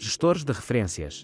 Gestores de referências.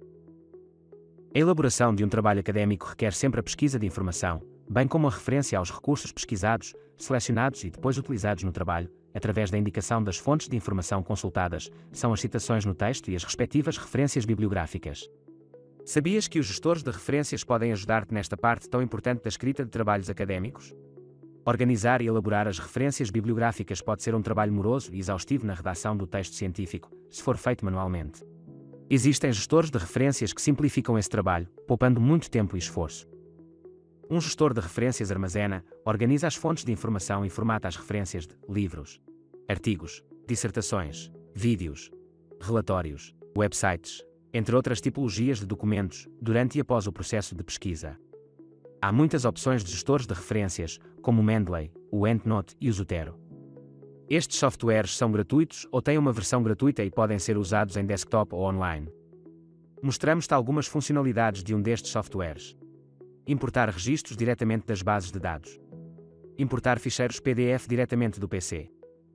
A elaboração de um trabalho académico requer sempre a pesquisa de informação, bem como a referência aos recursos pesquisados, selecionados e depois utilizados no trabalho, através da indicação das fontes de informação consultadas, são as citações no texto e as respectivas referências bibliográficas. Sabias que os gestores de referências podem ajudar-te nesta parte tão importante da escrita de trabalhos académicos? Organizar e elaborar as referências bibliográficas pode ser um trabalho moroso e exaustivo na redação do texto científico, se for feito manualmente. Existem gestores de referências que simplificam esse trabalho, poupando muito tempo e esforço. Um gestor de referências armazena, organiza as fontes de informação e formata as referências de livros, artigos, dissertações, vídeos, relatórios, websites, entre outras tipologias de documentos, durante e após o processo de pesquisa. Há muitas opções de gestores de referências, como o Mendeley, o EndNote e o Zotero. Estes softwares são gratuitos ou têm uma versão gratuita e podem ser usados em desktop ou online. Mostramos-te algumas funcionalidades de um destes softwares. Importar registros diretamente das bases de dados. Importar ficheiros PDF diretamente do PC.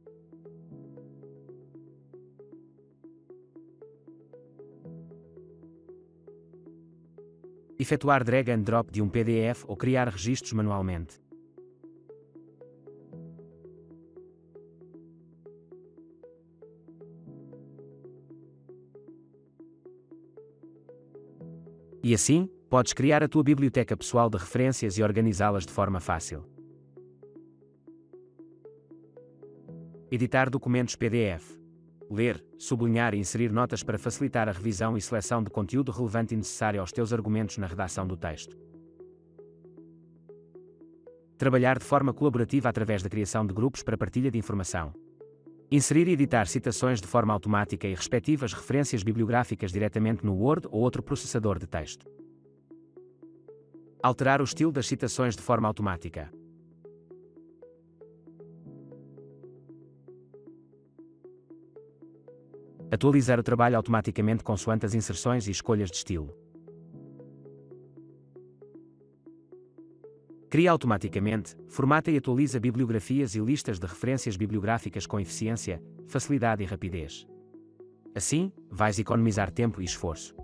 Efetuar drag and drop de um PDF ou criar registros manualmente. E assim, podes criar a tua biblioteca pessoal de referências e organizá-las de forma fácil. Editar documentos PDF. Ler, sublinhar e inserir notas para facilitar a revisão e seleção de conteúdo relevante e necessário aos teus argumentos na redação do texto. Trabalhar de forma colaborativa através da criação de grupos para partilha de informação. Inserir e editar citações de forma automática e respectivas referências bibliográficas diretamente no Word ou outro processador de texto. Alterar o estilo das citações de forma automática. Atualizar o trabalho automaticamente consoante as inserções e escolhas de estilo. Cria automaticamente, formata e atualiza bibliografias e listas de referências bibliográficas com eficiência, facilidade e rapidez. Assim, vais economizar tempo e esforço.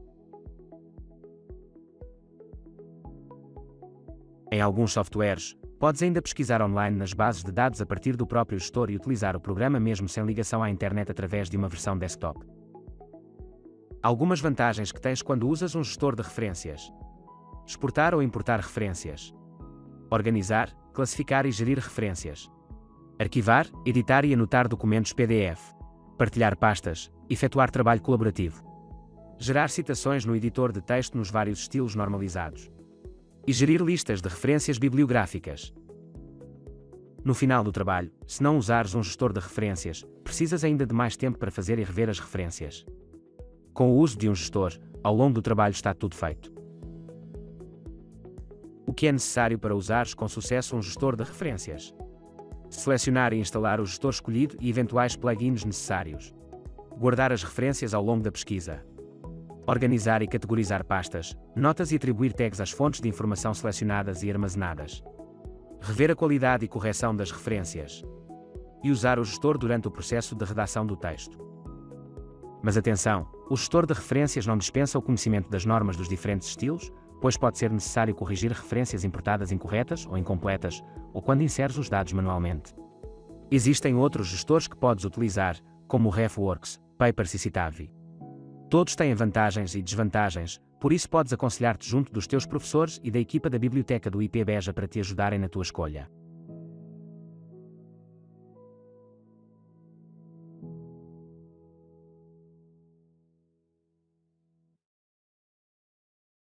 Em alguns softwares, podes ainda pesquisar online nas bases de dados a partir do próprio gestor e utilizar o programa mesmo sem ligação à internet através de uma versão desktop. Algumas vantagens que tens quando usas um gestor de referências. Exportar ou importar referências. Organizar, classificar e gerir referências. Arquivar, editar e anotar documentos PDF. Partilhar pastas, efetuar trabalho colaborativo. Gerar citações no editor de texto nos vários estilos normalizados. E gerir listas de referências bibliográficas. No final do trabalho, se não usares um gestor de referências, precisas ainda de mais tempo para fazer e rever as referências. Com o uso de um gestor, ao longo do trabalho está tudo feito. O que é necessário para usares com sucesso um gestor de referências? Selecionar e instalar o gestor escolhido e eventuais plugins necessários. Guardar as referências ao longo da pesquisa. Organizar e categorizar pastas, notas e atribuir tags às fontes de informação selecionadas e armazenadas. Rever a qualidade e correção das referências. E usar o gestor durante o processo de redação do texto. Mas atenção, o gestor de referências não dispensa o conhecimento das normas dos diferentes estilos, pois pode ser necessário corrigir referências importadas incorretas ou incompletas, ou quando inseres os dados manualmente. Existem outros gestores que podes utilizar, como o RefWorks, Papers e Citavi. Todos têm vantagens e desvantagens, por isso podes aconselhar-te junto dos teus professores e da equipa da biblioteca do IP Beja para te ajudarem na tua escolha.